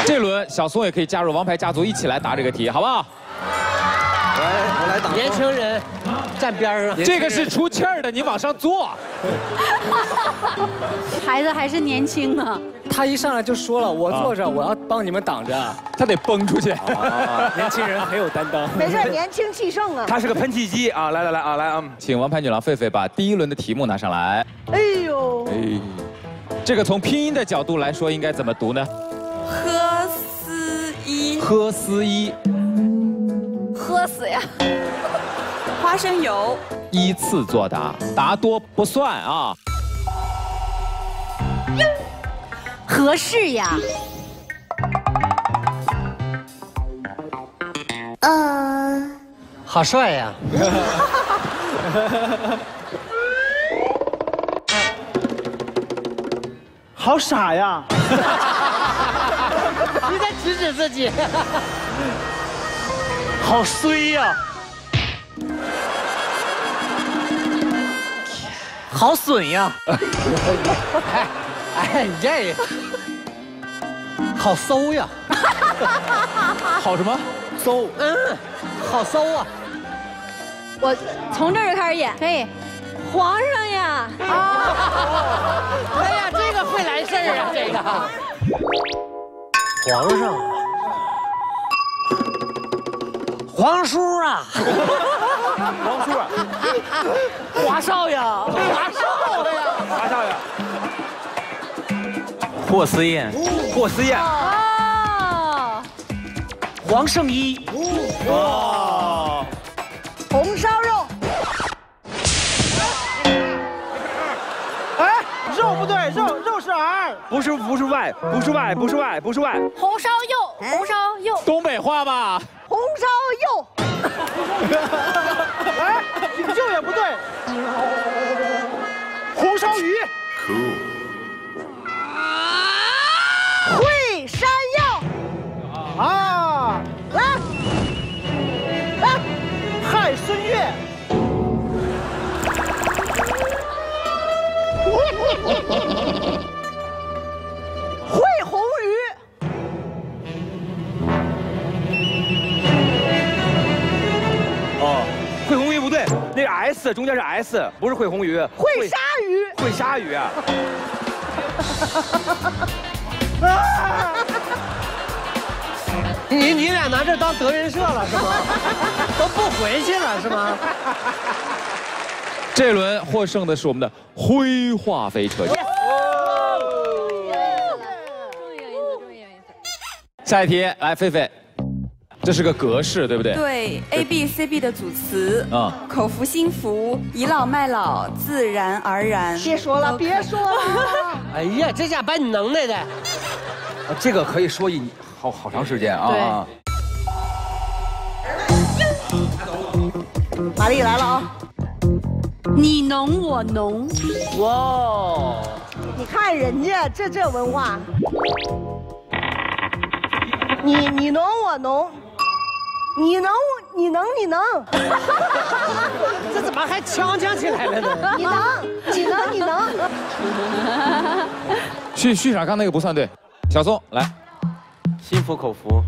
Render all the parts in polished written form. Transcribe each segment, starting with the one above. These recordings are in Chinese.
这轮小宋也可以加入王牌家族一起来答这个题，好不好？ 我来挡。 年轻人站边上， 这个是出气儿的，你往上坐。 孩子还是年轻呢。 他一上来就说了，我坐着，我要帮你们挡着。 他得蹦出去。 年轻人很有担当。 没事，年轻气盛啊。 他是个喷气机啊！来啊！ 请王牌女郎狒狒把第一轮的题目拿上来。 哎呦， 哎，这个从拼音的角度来说，应该怎么读呢？ 喝丝衣， 喝丝衣， 喝死呀！ 花生油， 依次作答，答多不算啊。 合适呀。 好帅呀！ 好傻呀！ 你在指指自己。 好衰呀！好损呀！ 哎，你这好馊呀！ 好什么？ 馊，好馊啊！ 我从这儿就开始演，可以。皇上呀！ 哎呀，这个会来事儿啊，这个。皇上，皇叔啊， 王叔啊， 华少呀，华少呀， 华少爷， 霍思燕， 霍思燕， 哦， 黄圣依， 哇， 红烧肉。 哎，肉不对，肉是儿， 不是外， 红烧肉，红烧肉， 东北话吧？ 红烧肉。 哎，就也不对，红烧鱼， 烩山药。 啊， 来， 汉孙悦， 烩红鱼。 哦，烩红鱼不对，那个 S 中间是 S， 不是烩红鱼， 烩鲨鱼。 烩鲨鱼啊！ 你俩拿这当德云社了是吗？都不回去了是吗？ 这轮获胜的是我们的灰化飞车。下一题，来，狒狒，这是个格式，对不对？ 对 A B C B 的组词，口服心服，倚老卖老，自然而然。 别说了，别说了。 哎呀，这家把你能耐的。 这个可以说好长时间啊！ 玛丽来了啊！ 你侬我侬， 哇， 你看人家这文化，你侬我侬，你能， 这怎么还呛起来了呢？ 你能。 续上刚那个不算对，小宋来， 心服口服，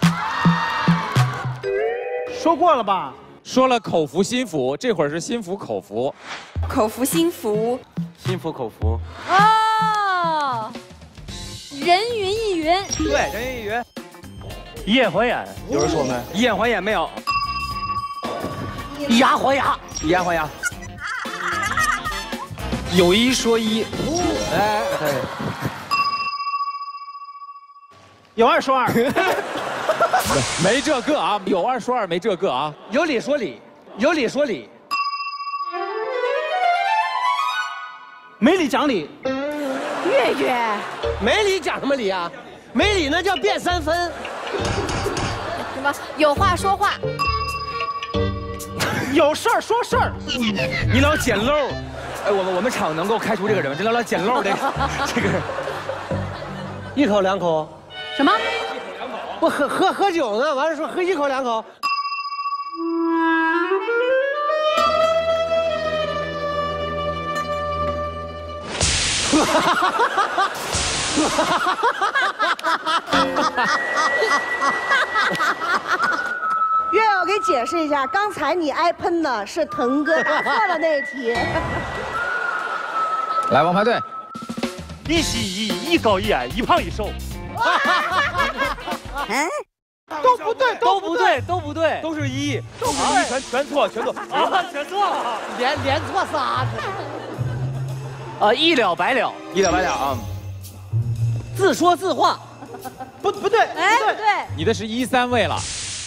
说过了吧？ 说了口服心服，这会儿是心服口服。 口服心服， 心服口服， 哦，人云亦云， 对，人云亦云。 以眼还眼，有人说没？ 以眼还眼没有？ 以牙还牙， 以牙还牙。 有一说一， 哎，对， 有二说二， 没这个啊，有二说二，没这个啊。 有理说理，有理说理， 没理讲理， 月月， 没理讲什么理啊？没理那叫变三分。 什么有话说话， 有事儿说事儿。 你老捡漏，哎，我们厂能够开除这个人吗？这老捡漏的这个人， 一口两口， 什么？ 不喝酒呢，完了说喝一口两口。 月月，我给解释一下，刚才你挨喷的是腾哥答错了那一题。 来，王牌队， 一稀一矮，一高一矮，一胖一瘦。 都不对，都不对，都不对， 都是一，都是一，全错，全错。 啊，全错了，连错仨。一了百了， 一了百了啊！ 自说自话。 不对， 哎，不对， 你的是1、3位了。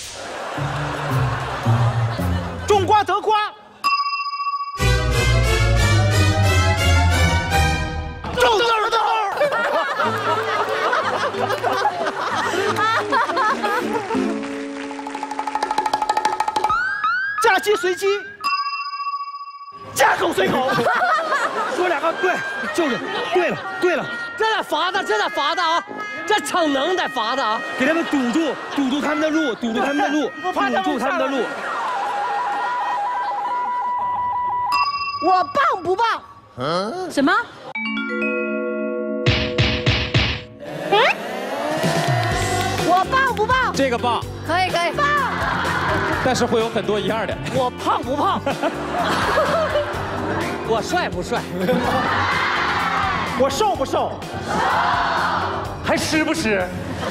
种瓜得瓜。种豆豆。嫁鸡随鸡，嫁狗随狗。 说两个对，就是对了，对了， 这得罚的，这得罚的啊！这逞能得罚的啊！ 给他们堵住，堵住他们的路，堵住他们的路，堵住他们的路。 我棒不棒？ 什么？ 我棒不棒？ 这个棒， 可以可以。 棒！ 但是会有很多一样的。 我胖不胖？我帅不帅？ 我瘦不瘦？还吃不吃？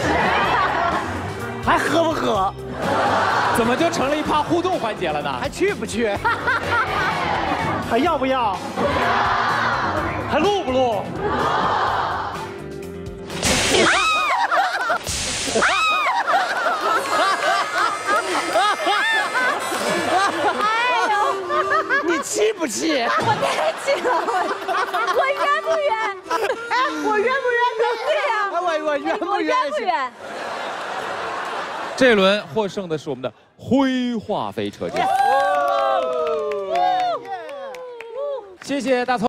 还喝不喝？ 怎么就成了一趴互动环节了呢？ 还去不去？ 还要不要？还录不录？ 你气不气？ 我太气了，我冤不冤？ 哎，我冤不冤？ 对呀， 我冤不我冤？ 冤不冤？ 这一轮获胜的是我们的灰化飞车间。谢谢大葱。